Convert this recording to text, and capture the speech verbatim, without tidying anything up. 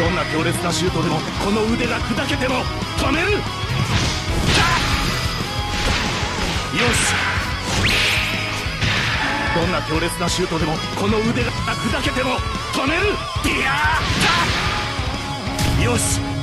どんな強烈なシュートでもこの腕が砕けても止める。よし、どんな強烈なシュートでもこの腕が砕けても止める。いやー、よし。